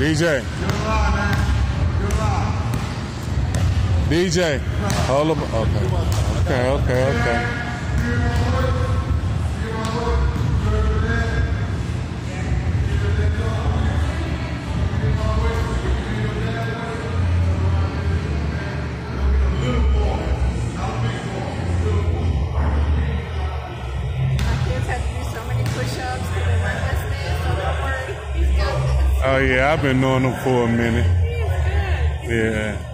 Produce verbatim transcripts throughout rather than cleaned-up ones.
D J. D J. Hold up. Okay. Okay, okay, okay. Oh yeah, I've been knowing them for a minute. Yeah.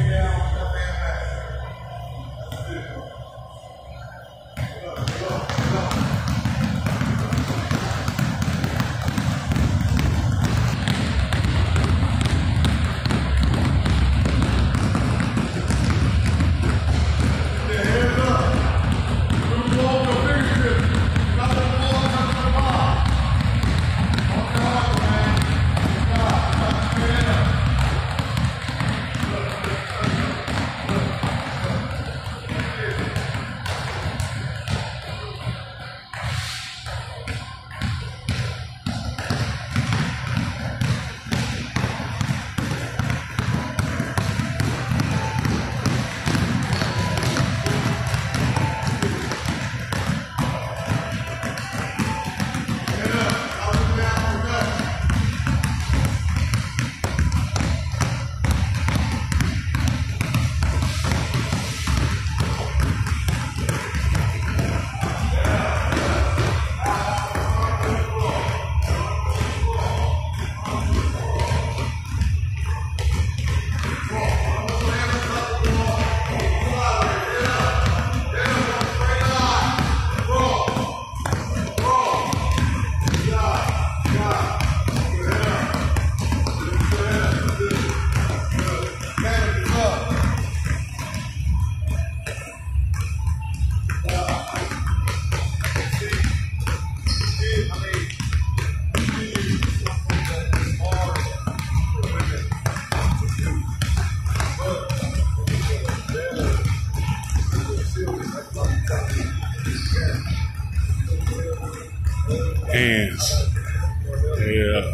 Hands. Yeah.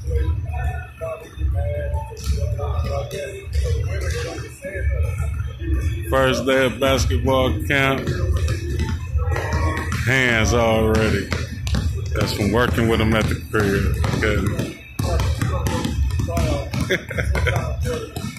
First day of basketball camp. Hands already. That's from working with them at the crib. Okay.